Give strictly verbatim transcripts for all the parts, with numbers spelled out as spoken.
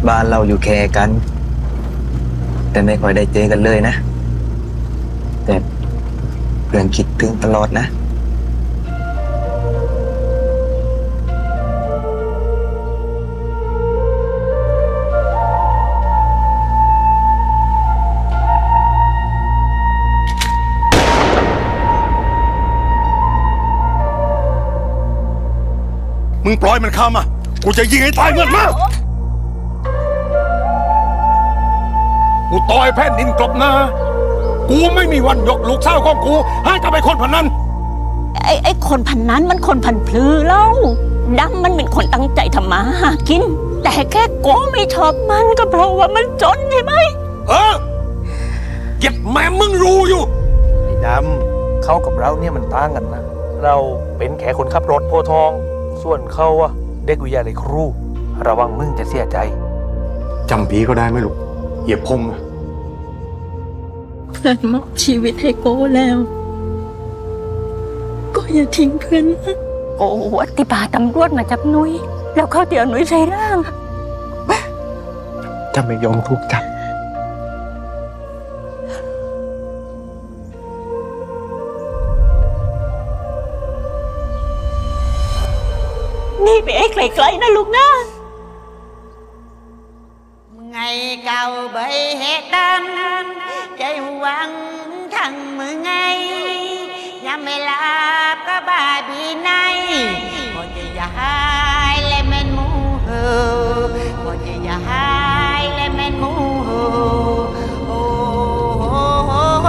บ้านเราอยู่แค่กันแต่ไม่ค่อยได้เจอกันเลยนะแต่เพื่อนคิดถึงตลอดนะมึงปล่อยมันเข้ามากูจะยิงให้ตายเงินมากูต่อยแผ่นดินกลบหน้ากูไม่มีวันยกลูกเศร้าของกูให้กับไอ้คนพันนั้นไอ้ไอ้คนพันนั้นมันคนพันพลือเล่าดำมันเป็นคนตั้งใจทำมาหากินแต่แค่โก้ไม่ชอบมันก็เพราะว่ามันจนใช่ไหมเออเก็บแม่มึงรู้อยู่ไอ้ดำเขากับเราเนี่ยมันต่างกันนะเราเป็นแค่คนขับรถโพทองส่วนเขาอะเด็กวิทยาลัยครูระวังมึงจะเสียใจจำปีก็ได้ไหมลูกเหยียบพงอะเพื่อนมอบชีวิตให้โก้แล้วก็อย่าทิ้งเพื่อนนะโอ้อธิบายตำรวจมาจับนุ้ยแล้วเขาเดี๋ยวนุ้ยใส่ร่างจะไม่ยอมถูกจับนี่ไปไอ้ไกลๆนะลูกนะไงเก่าใบเห็ดดำใจหวังทั้งมือไงยังไม่ลาบก็บาบีในพอจะยายและแม่นมูเฮพอจะยายและแม่นมูเฮโอ้โห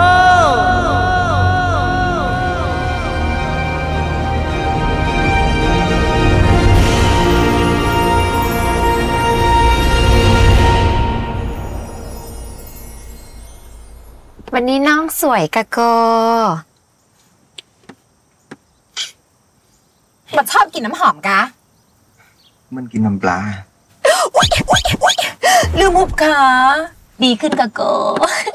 วันนี้น้องสวยกะโกมันชอบกินน้ำหอมกะมันกินน้ำปลาลืมหุบขาดีขึ้นกะโก